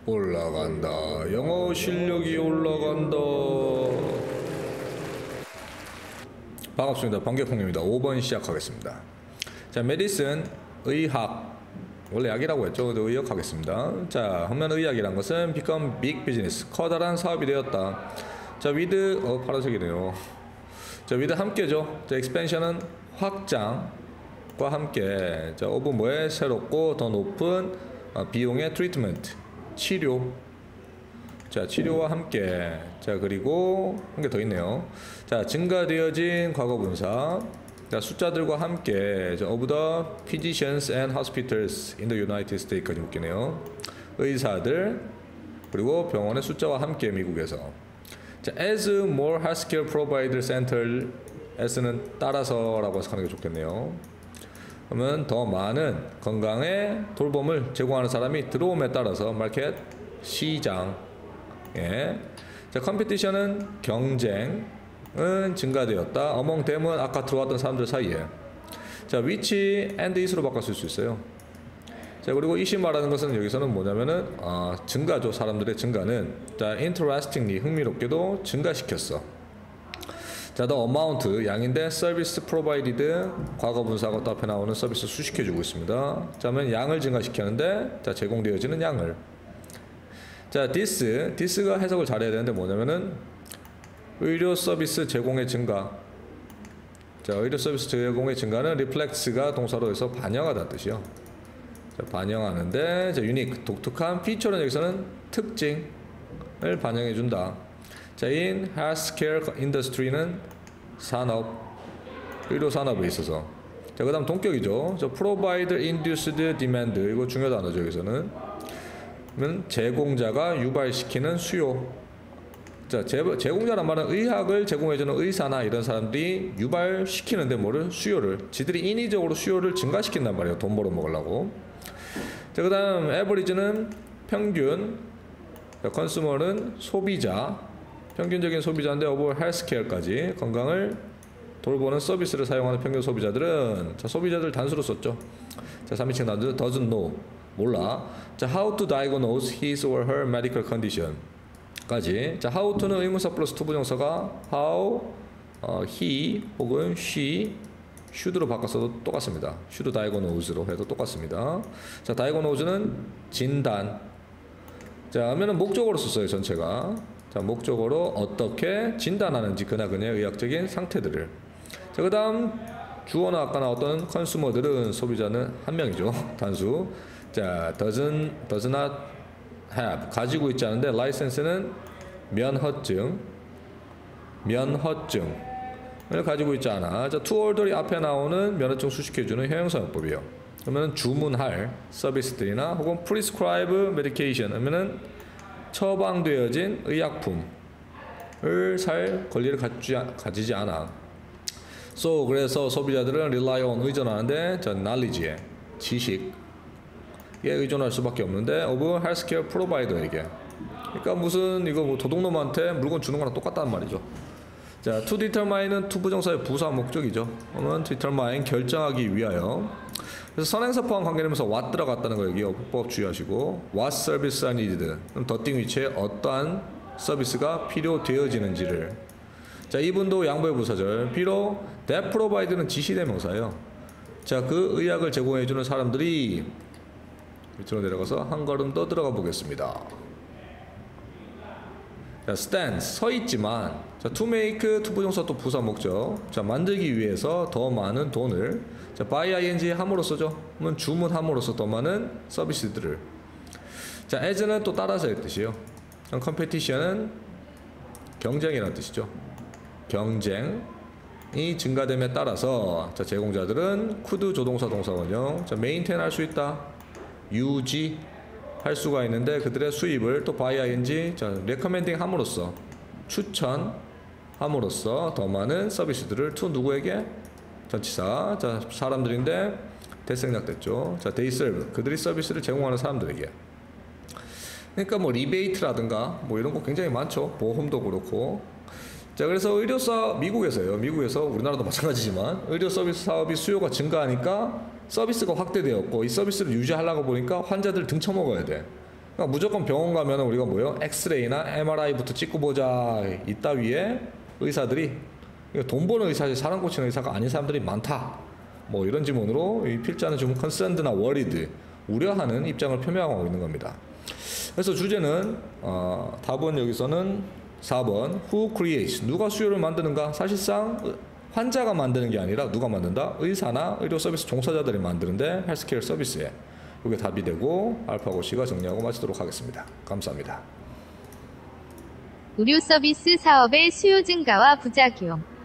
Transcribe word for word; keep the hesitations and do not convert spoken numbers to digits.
올라간다. 영어 실력이 올라간다. 반갑습니다. 번개콩입니다. 오 번 시작하겠습니다. 자, 메디슨, 의학. 원래 약이라고 했죠. 그래도 의학 하겠습니다. 자, 하면 의학이란 것은 become big business. 커다란 사업이 되었다. 자, with, 어, 파란색이네요. 자, with 함께죠. 자, expansion은 확장과 함께. 자, of 뭐에 새롭고 더 높은 어, 비용의 treatment. 치료. 자, 치료와 함께. 자, 그리고 한 개 더 있네요. 자, 증가되어진 과거분사. 자, 숫자들과 함께. 자, of the physicians and hospitals in the United States까지 묶이네요. 의사들 그리고 병원의 숫자와 함께 미국에서. 자, as more healthcare provider center. S는 따라서라고 해석하는 게 좋겠네요. 그러면 더 많은 건강의 돌봄을 제공하는 사람이 들어옴에 따라서 마켓 시장. 예. 자, 컴피티션은 경쟁은 증가되었다. 어몽 댐은 아까 들어왔던 사람들 사이에. 자, which and is로 바꿨을 수 있어요. 자, 그리고 이시 말하는 것은 여기서는 뭐냐면은 아, 증가죠. 사람들의 증가는. 자, interestingly 흥미롭게도 증가시켰어. 자, the amount 양인데 service provided 과거 분사하고 또 앞에 나오는 서비스 수식해주고 있습니다. 자, 그러면 양을 증가시켰는데 자, 제공되어지는 양을. 자, this this가 해석을 잘해야 되는데 뭐냐면은 의료 서비스 제공의 증가. 자, 의료 서비스 제공의 증가는 reflects가 동사로 해서 반영하다는 뜻이요. 자, 반영하는데 자, unique 독특한 피처는 여기서는 특징을 반영해 준다. 자, in healthcare industry는 산업, 의료 산업에 있어서. 자, 그 다음 동격이죠. 자, provide induced demand. 이거 중요 단어죠, 여기서는. 제공자가 유발시키는 수요. 자, 제, 제공자란 말은 의학을 제공해주는 의사나 이런 사람들이 유발시키는데 뭐를? 수요를. 지들이 인위적으로 수요를 증가시킨단 말이에요. 돈 벌어 먹으려고. 자, 그 다음 average는 평균. 자, consumer는 소비자. 평균적인 소비자인데 over healthcare까지 건강을 돌보는 서비스를 사용하는 평균 소비자들은 자, 소비자들 단수로 썼죠. 자, 삼 인칭 단수 doesn't know 몰라. 자, how to diagnose his or her medical condition 까지. 자, how to는 의문사 플러스 to 부정사가 how 어, he 혹은 she should로 바꿔서도 똑같습니다. should diagnose로 해도 똑같습니다. 자, diagnose는 진단. 자, 하면은 목적어로 썼어요, 전체가. 자, 목적어로 어떻게 진단하는지 그나그나의 의학적인 상태들을. 자, 그 다음 주어나 아까 나왔던 컨슈머들은 소비자는 한 명이죠. 단수. 자, doesn't, does not have 가지고 있지 않은데 license는 면허증 면허증을 가지고 있지 않아. 자, to order이 앞에 나오는 면허증 수식해주는 형용사용법이에요. 그러면 주문할 서비스들이나 혹은 prescribe medication 하면은 처방되어진 의약품을 살 권리를 가지지, 가지지 않아. So 그래서 소비자들은 rely on 의존하는데 저 knowledge에 지식에 의존할 수밖에 없는데 of healthcare provider에게. 그러니까 무슨 이거 뭐 도둑놈한테 물건 주는 거랑 똑같다는 말이죠. 자, to determine은 to 부정사의 부사 목적이죠. 그러면 determine 결정하기 위하여. 그래서 선행사 포함 관계되면서 what 들어갔다는 거 여기 어법 주의하시고 what service are needed. 그럼 더띵 위치에 어떠한 서비스가 필요되어지는지를. 자, 이분도 양보의 부사절. 비록 that provide는 지시대명사예요. 자, 그 의학을 제공해주는 사람들이 밑으로 내려가서 한 걸음 더 들어가 보겠습니다. 자, stand 서 있지만. 자, to make to 부정사 또 부사 목적. 자, 만들기 위해서 더 많은 돈을. 자, buy ing 함으로써죠. 그러면 주문함으로써 더 많은 서비스들을. 자, as는 또 따라서의 뜻이요. competition은 경쟁이라는 뜻이죠. 경쟁이 증가됨에 따라서 자, 제공자들은 could 조동사 동사 원형. 자, maintain 할 수 있다. 유지 할 수가 있는데 그들의 수입을 또 buy ing 자, recommending 함으로써 추천함으로써 더 많은 서비스들을 to 누구에게? 전치사. 자, 사람들인데 대생략됐죠. 자, they serve 그들이 서비스를 제공하는 사람들에게. 그러니까 뭐 리베이트라든가 뭐 이런 거 굉장히 많죠. 보험도 그렇고. 자, 그래서 의료 사업 미국에서요. 미국에서 우리나라도 마찬가지지만 의료 서비스 사업이 수요가 증가하니까 서비스가 확대되었고 이 서비스를 유지하려고 보니까 환자들 등쳐먹어야 돼. 그러니까 무조건 병원 가면 우리가 뭐요? 엑스레이나 엠알아이부터 찍고 보자. 이따위에 의사들이 돈 버는 의사지 사람 고치는 의사가 아닌 사람들이 많다. 뭐 이런 지문으로 이 필자는 좀 concerned나 worried, 우려하는 입장을 표명하고 있는 겁니다. 그래서 주제는 어, 답은 여기서는 사 번 Who creates? 누가 수요를 만드는가? 사실상 환자가 만드는 게 아니라 누가 만든다? 의사나 의료 서비스 종사자들이 만드는데 헬스케어 서비스에. 이게 답이 되고 알파고 C가 정리하고 마치도록 하겠습니다. 감사합니다. 의료 서비스 사업의 수요 증가와 부작용